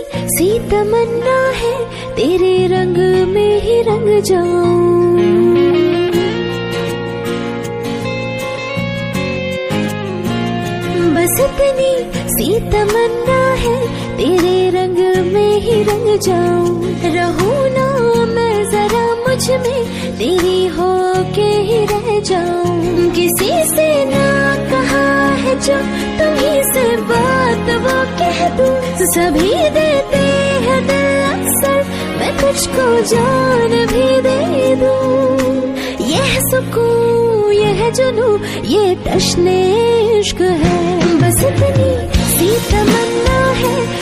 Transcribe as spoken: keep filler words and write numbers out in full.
सी तमन्ना है तेरे रंग में ही रंग जाऊं। बस इतनी सी तमन्ना है तेरे रंग में ही रंग जाऊं। रहूं ना मैं जरा मुझ में तेरी हो के ही रह जाऊं। किसी से ना कहा है जो तुम्हीं से बात वो कह दूं। सभी देते हैं दिल अक्सर मैं तुझको जान भी दे दूं। यह सुकून यह जुनू ये तश्ने इश्क है। बस इतनी सी तमन्ना है